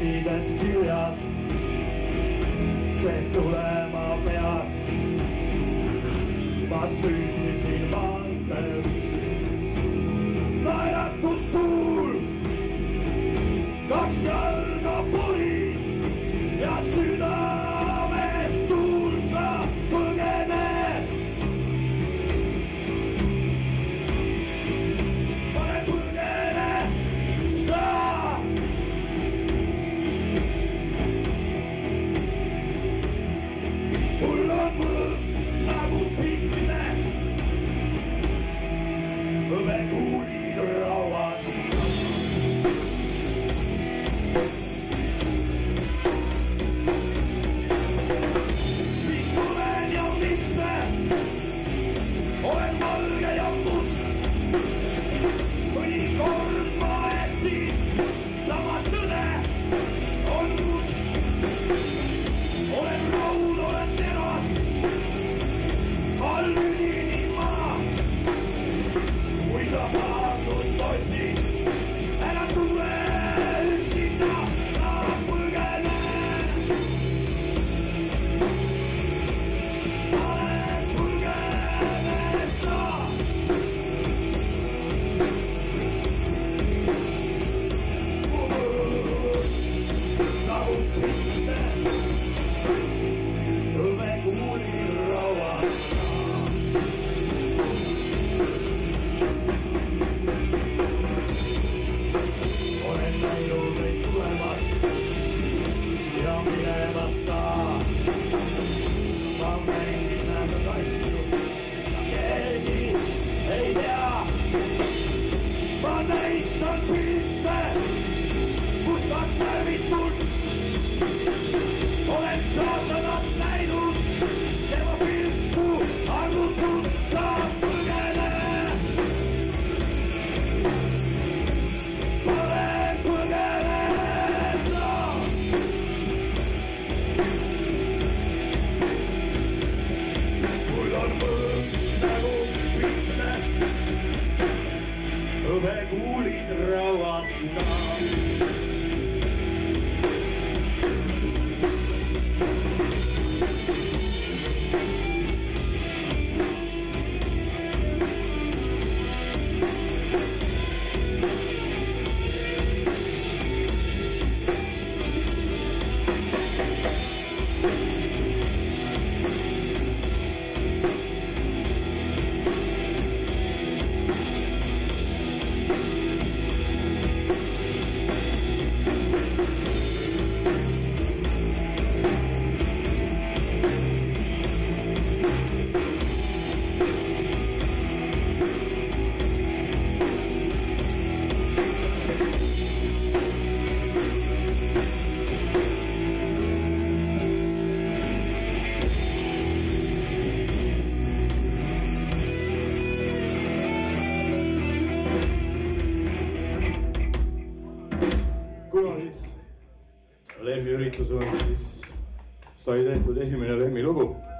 lemmides kirjas, see tulema peaks. Ma sündisin maanteel, naeratus suur, 2 jalga puris ja südames tuul sa põgened. Pane põgene sa. Mul on mõõk nagu pitne, hõbekuulid rauas. Mis olen ja mitte, olen valge ja must. Mõnikord ma etsin, sama tõde on must. Olen raud, olen teras, allüsini ma. Kui sa paatust otsid, ära tule üksinda, sa põgene. Põgene sa. Nagu pitne, hõbekuulid rauas. Olen näinud neid tulemas ja minemas ka. Ma mängin nende asju, keegi ei tea. Ma näitan pilte, kus nad närvitud. Olen saatanat näinud, tema pilku arvutud, sa põgene. Olen põgene sa. Mul on mõõk nagu pitne, hõbekuulid rauas ka. Kuna siis Lemmi üritus on, siis sai tehtud esimene Lemmi lugu.